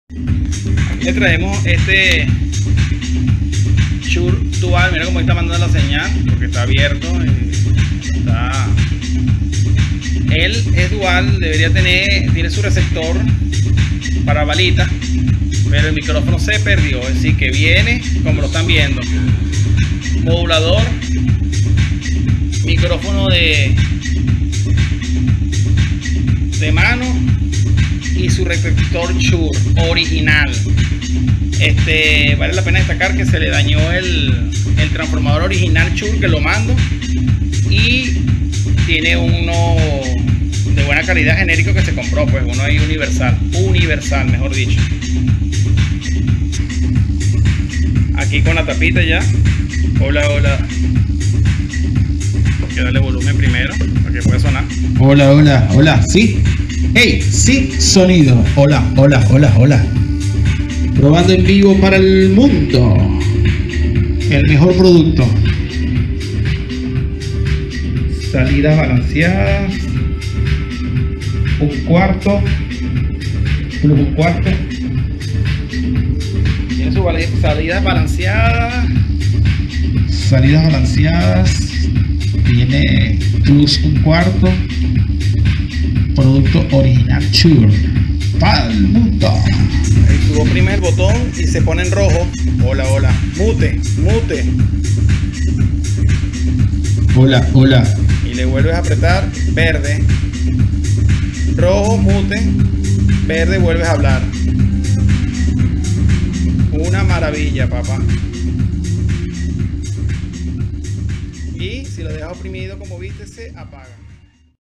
Aquí le traemos este Shure Dual. Mira cómo está mandando la señal, porque está abierto. Él es dual, tiene su receptor para balita, pero el micrófono se perdió, es decir que viene como lo están viendo, modulador, micrófono de mano y su receptor Shure original. Vale la pena destacar que se le dañó el transformador original Shure, que lo mando, y tiene uno de buena calidad genérico que se compró, pues uno ahí universal mejor dicho. Aquí con la tapita ya. Hola. Hay que darle volumen primero para que pueda sonar. Hola, sí. Hey, sí, sonido. Hola. Probando en vivo para el mundo. El mejor producto. Salidas balanceadas. Un cuarto. Plus un cuarto. Tiene sus salidas balanceadas. Salidas balanceadas. Tiene plus un cuarto. Producto original Shure para el mundo. Ahí tuvo primer botón y se pone en rojo. Hola. Mute. Hola. Y le vuelves a apretar verde. Rojo, mute. Verde, vuelves a hablar. Una maravilla, papá. Y si lo dejas oprimido, como viste, se apaga.